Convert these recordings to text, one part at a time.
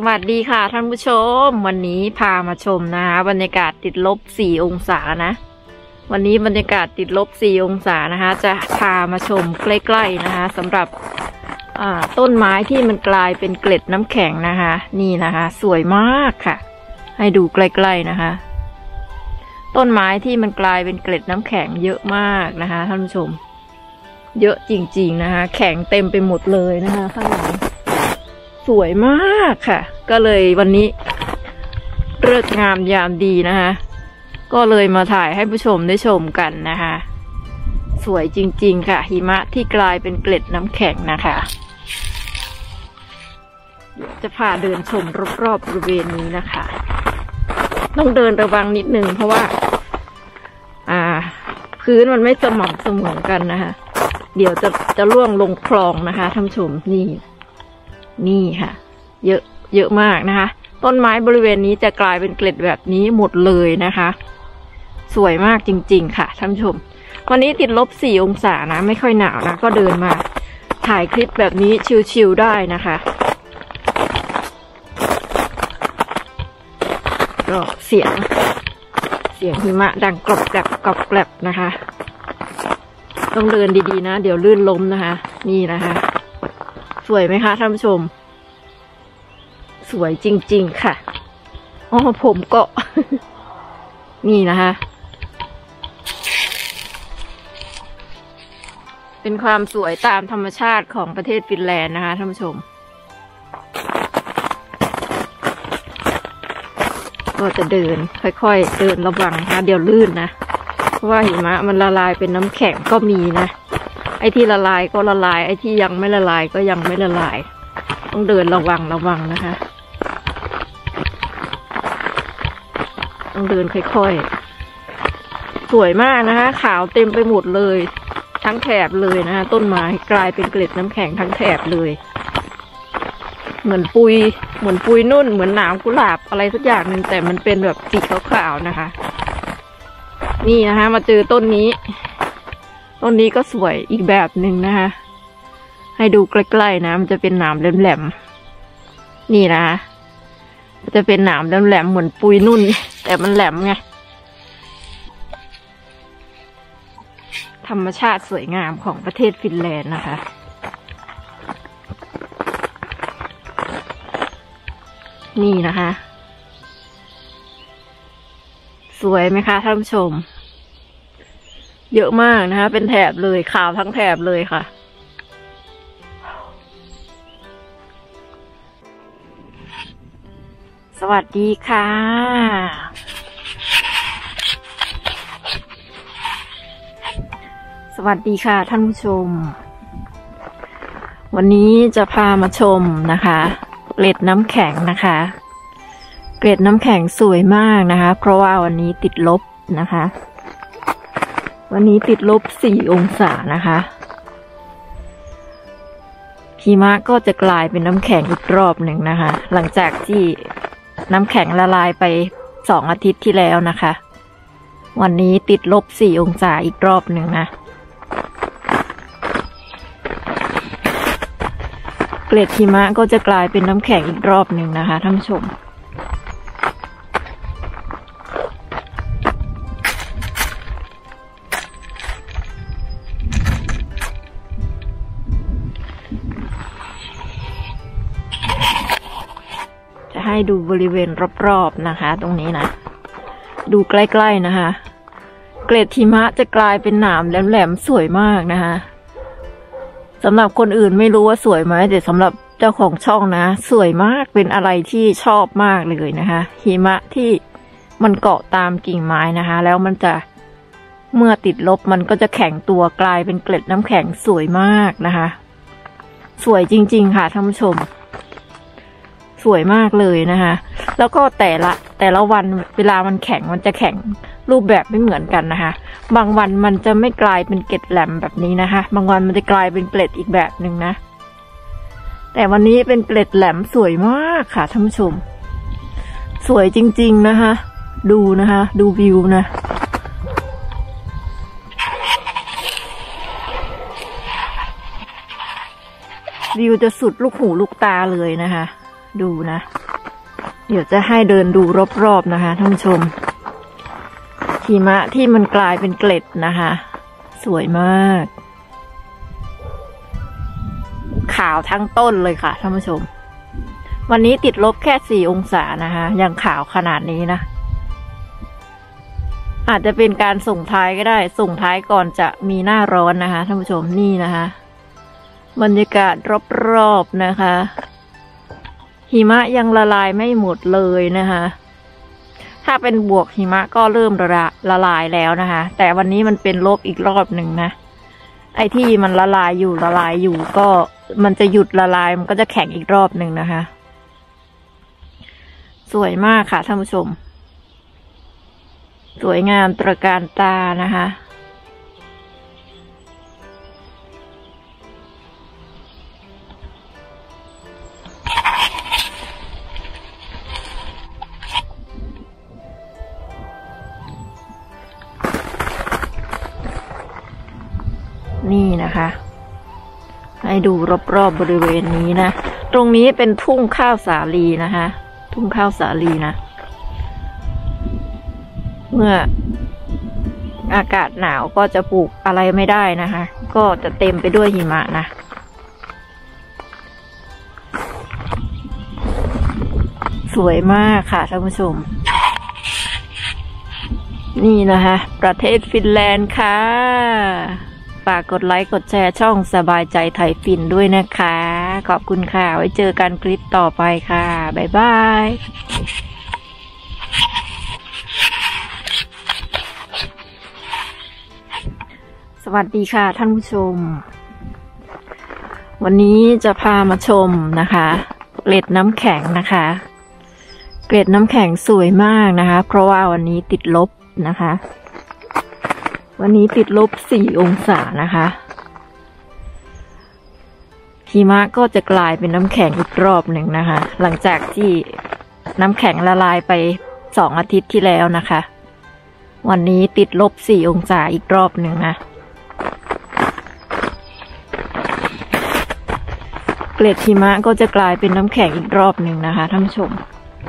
วัสดีค่ะท่านผู้ชมวันนี้พามาชมนะคะบรรยากาศติดลบ4 องศานะวันนี้บรรยากาศติดลบ4 องศานะคะจะพามาชมใกล้ๆนะคะสำหรับต้นไม้ที่มันกลายเป็นเกล็ดน้ำแข็งนะคะนี่นะคะสวยมากค่ะให้ดูใกล้ๆนะคะต้นไม้ที่มันกลายเป็นเกล็ดน้ำแข็งเยอะมากนะคะท่านผู้ชมเยอะจริงๆนะคะแข็งเต็มไปหมดเลยนะคะข้างหลังสวยมากค่ะก็เลยวันนี้ฤกษ์งามยามดีนะคะก็เลยมาถ่ายให้ผู้ชมได้ชมกันนะคะสวยจริงๆค่ะหิมะที่กลายเป็นเกล็ดน้ำแข็งนะคะจะพาเดินชมรอบๆบริเวณนี้นะคะต้องเดินระวังนิดนึงเพราะว่าพื้นมันไม่สม่ำเสมอกันนะคะเดี๋ยวจะล่วงลงคลองนะคะท่านผู้ชมนี่ค่ะเยอะมากนะคะต้นไม้บริเวณนี้จะกลายเป็นเกล็ดแบบนี้หมดเลยนะคะสวยมากจริงๆค่ะท่านผู้ชมวันนี้ติดลบ4 องศานะไม่ค่อยหนาวนะก็เดินมาถ่ายคลิปแบบนี้ชิลๆได้นะคะก็เสียงหิมะดังกรอบแกรบนะคะต้องเดินดีๆนะเดี๋ยวลื่นล้มนะคะนี่นะคะสวยไหมคะท่านผู้ชมสวยจริงๆค่ะอ๋อผมก็ นี่นะคะเป็นความสวยตามธรรมชาติของประเทศฟินแลนด์นะคะท่านผู้ชมก็จะเดินค่อยๆเดินระวังนะเดี๋ยวลื่นนะเพราะว่าหิมะมันละลายเป็นน้ำแข็งก็มีนะไอ้ที่ละลายก็ละลายไอ้ที่ยังไม่ละลายก็ยังไม่ละลายต้องเดินระวังนะคะต้องเดินค่อยๆสวยมากนะคะขาวเต็มไปหมดเลยทั้งแถบเลยนะคะต้นไม้กลายเป็นเกล็ดน้ำแข็งทั้งแถบเลยเหมือนปุยนุ่นเหมือนหนามกุหลาบอะไรสักอย่างหนึ่งแต่มันเป็นแบบสีขาวๆนะคะนี่นะคะมาเจอต้นนี้ก็สวยอีกแบบหนึ่งนะคะให้ดูใกล้ๆนะมันจะเป็นหนามแหลมๆนี่นะคะจะเป็นหนามแหลมๆเหมือนปุยนุ่นแต่มันแหลมไงธรรมชาติสวยงามของประเทศฟินแลนด์นะคะนี่นะคะสวยไหมคะท่านผู้ชมเยอะมากนะคะเป็นแถบเลยขาวทั้งแถบเลยค่ะสวัสดีค่ะสวัสดีค่ะท่านผู้ชมวันนี้จะพามาชมนะคะเกล็ดน้ำแข็งนะคะเกล็ดน้ำแข็งสวยมากนะคะเพราะว่าวันนี้ติดลบนะคะวันนี้ติดลบ4 องศานะคะหิมะก็จะกลายเป็นน้ำแข็งอีกรอบหนึ่งนะคะหลังจากที่น้ำแข็งละลายไป2 อาทิตย์ที่แล้วนะคะวันนี้ติดลบ4 องศาอีกรอบหนึ่งนะเกล็ดหิมะก็จะกลายเป็นน้ำแข็งอีกรอบหนึ่งนะคะท่านผู้ชมจะให้ดูบริเวณรอบๆนะคะตรงนี้นะดูใกล้ๆนะคะเกล็ดหิมะจะกลายเป็นหนามแหลมๆสวยมากนะคะสำหรับคนอื่นไม่รู้ว่าสวยไหมแต่สำหรับเจ้าของช่องนะสวยมากเป็นอะไรที่ชอบมากเลยนะคะหิมะที่มันเกาะตามกิ่งไม้นะคะแล้วมันจะเมื่อติดลบมันก็จะแข็งตัวกลายเป็นเกล็ดน้ำแข็งสวยมากนะคะสวยจริงๆค่ะท่านผู้ชมสวยมากเลยนะคะแล้วก็แต่ละวันเวลามันแข็งมันจะแข็งรูปแบบไม่เหมือนกันนะคะบางวันมันจะไม่กลายเป็นเกล็ดแหลมแบบนี้นะคะบางวันมันจะกลายเป็นเกล็ดอีกแบบหนึ่งนะแต่วันนี้เป็นเกล็ดแหลมสวยมากค่ะท่านผู้ชมสวยจริงๆนะคะดูนะคะดูวิวนะวิวจะสุดลูกหูลูกตาเลยนะคะดูนะเดี๋ยวจะให้เดินดูรอบๆนะคะท่านผู้ชมหิมะที่มันกลายเป็นเกล็ดนะคะสวยมากขาวทั้งต้นเลยค่ะท่านผู้ชมวันนี้ติดลบแค่4 องศานะคะยังขาวขนาดนี้นะอาจจะเป็นการส่งท้ายก็ได้ส่งท้ายก่อนจะมีหน้าร้อนนะคะท่านผู้ชมนี่นะคะบรรยากาศรอบๆนะคะหิมะยังละลายไม่หมดเลยนะคะถ้าเป็นบวกหิมะก็เริ่มละลายแล้วนะคะแต่วันนี้มันเป็นลบอีกรอบหนึ่งนะไอ้ที่มันละลายอยู่ก็มันจะหยุดละลายมันก็จะแข็งอีกรอบหนึ่งนะคะสวยมากค่ะท่านผู้ชมสวยงามตระการตานะคะนี่นะคะให้ดูรอบๆบริเวณนี้นะตรงนี้เป็นทุ่งข้าวสาลีนะคะทุ่งข้าวสาลีนะเมื่ออากาศหนาวก็จะปลูกอะไรไม่ได้นะคะก็จะเต็มไปด้วยหิมะนะสวยมากค่ะท่านผู้ชมนี่นะคะประเทศฟินแลนด์ค่ะฝากกดไลค์กดแชร์ช่องสบายใจไทยฟินด้วยนะคะขอบคุณค่ะไว้เจอกันคลิปต่อไปค่ะบ๊ายบายสวัสดีค่ะท่านผู้ชมวันนี้จะพามาชมนะคะเกล็ดน้ำแข็งนะคะเกล็ดน้ำแข็งสวยมากนะคะเพราะว่าวันนี้ติดลบนะคะวันนี้ติดลบ4 องศานะคะหิมะก็จะกลายเป็นน้ำแข็งอีกรอบหนึ่งนะคะหลังจากที่น้ำแข็งละลายไป2 อาทิตย์ที่แล้วนะคะวันนี้ติดลบ4 องศาอีกรอบหนึ่งนะเกล็ดหิมะก็จะกลายเป็นน้ำแข็งอีกรอบหนึ่งนะคะท่านผู้ชม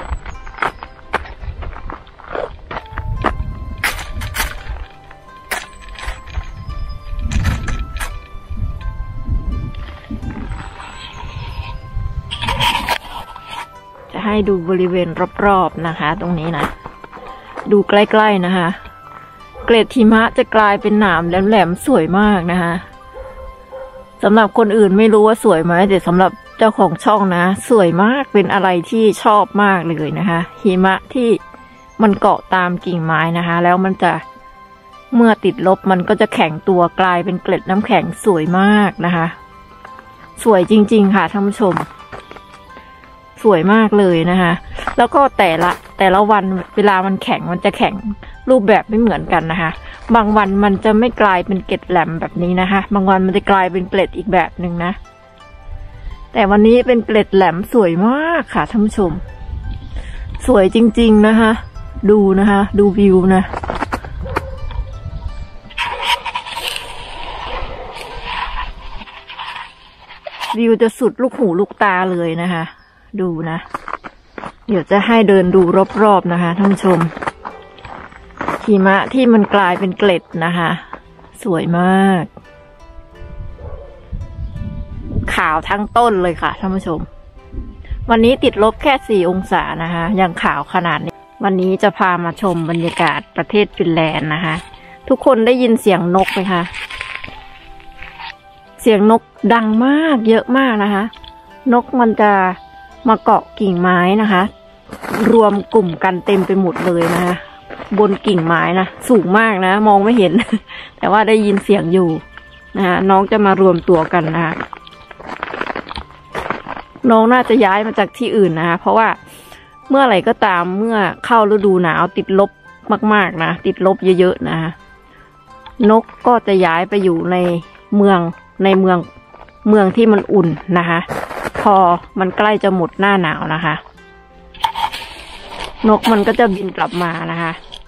จะให้ดูบริเวณรอบๆนะคะตรงนี้นะดูใกล้ๆนะคะเกล็ดหิมะจะกลายเป็นหนามแหลมๆสวยมากนะคะสำหรับคนอื่นไม่รู้ว่าสวยไหมแต่สำหรับเจ้าของช่องนะสวยมากเป็นอะไรที่ชอบมากเลยนะคะหิมะที่มันเกาะตามกิ่งไม้นะคะแล้วมันจะเมื่อติดลบมันก็จะแข็งตัวกลายเป็นเกล็ดน้ำแข็งสวยมากนะคะสวยจริงๆค่ะท่านผู้ชมสวยมากเลยนะคะแล้วก็แต่ละวันเวลามันแข็งมันจะแข็งรูปแบบไม่เหมือนกันนะคะบางวันมันจะไม่กลายเป็นเกล็ดแหลมแบบนี้นะคะบางวันมันจะกลายเป็นเกล็ดอีกแบบหนึ่งนะแต่วันนี้เป็นเกล็ดแหลมสวยมากค่ะท่านผู้ชมสวยจริงๆนะคะดูนะคะดูวิวนะวิวจะสุดลูกหูลูกตาเลยนะคะดูนะเดี๋ยวจะให้เดินดูรอบๆนะคะท่านผู้ชมหิมะที่มันกลายเป็นเกล็ดนะคะสวยมากขาวทั้งต้นเลยค่ะท่านผู้ชมวันนี้ติดลบแค่4 องศานะคะยังขาวขนาดนี้วันนี้จะพามาชมบรรยากาศประเทศฟินแลนด์นะคะทุกคนได้ยินเสียงนกไหมคะเสียงนกดังมากเยอะมากนะคะนกมันจะมาเกาะกิ่งไม้นะคะรวมกลุ่มกันเต็มไปหมดเลยนะคะบนกิ่งไม้นะสูงมากนะมองไม่เห็น แต่ว่าได้ยินเสียงอยู่นะคะน้องจะมารวมตัวกันนะคะน้องน่าจะย้ายมาจากที่อื่นนะคะเพราะว่าเมื่อไหร่ก็ตามเมื่อเข้าฤดูหนาวติดลบมากๆนะติดลบเยอะๆนะคะนกก็จะย้ายไปอยู่ในเมืองที่มันอุ่นนะคะพอมันใกล้จะหมดหน้าหนาวนะคะนกมันก็จะบินกลับมานะคะ